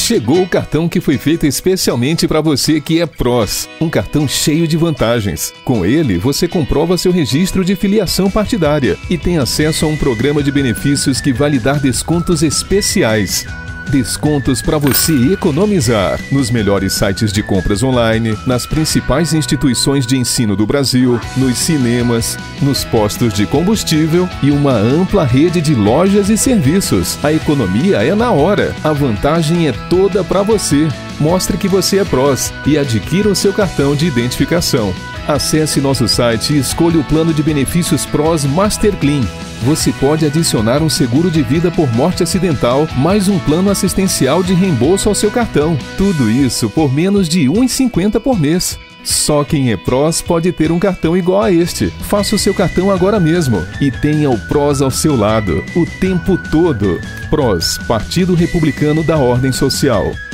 Chegou o cartão que foi feito especialmente para você que é PROS. Um cartão cheio de vantagens. Com ele, você comprova seu registro de filiação partidária e tem acesso a um programa de benefícios que vai lhe dar descontos especiais. Descontos para você economizar nos melhores sites de compras online, nas principais instituições de ensino do Brasil, nos cinemas, nos postos de combustível e uma ampla rede de lojas e serviços. A economia é na hora, a vantagem é toda para você. Mostre que você é PROS e adquira o seu cartão de identificação. Acesse nosso site e escolha o plano de benefícios PROS Master Clean. Você pode adicionar um seguro de vida por morte acidental, mais um plano assistencial de reembolso ao seu cartão. Tudo isso por menos de R$ 1,50 por mês. Só quem é PROS pode ter um cartão igual a este. Faça o seu cartão agora mesmo e tenha o PROS ao seu lado, o tempo todo. PROS, Partido Republicano da Ordem Social.